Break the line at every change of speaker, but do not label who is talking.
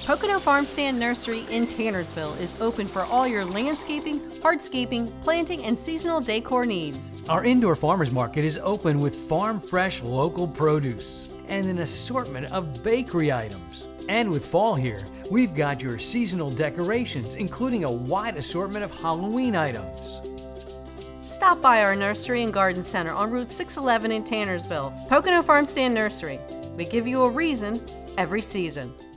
Pocono Farmstand Nursery in Tannersville is open for all your landscaping, hardscaping, planting, and seasonal decor needs.
Our indoor farmers market is open with farm-fresh local produce and an assortment of bakery items. And with fall here, we've got your seasonal decorations, including a wide assortment of Halloween items.
Stop by our nursery and garden center on Route 611 in Tannersville. Pocono Farmstand Nursery. We give you a reason every season.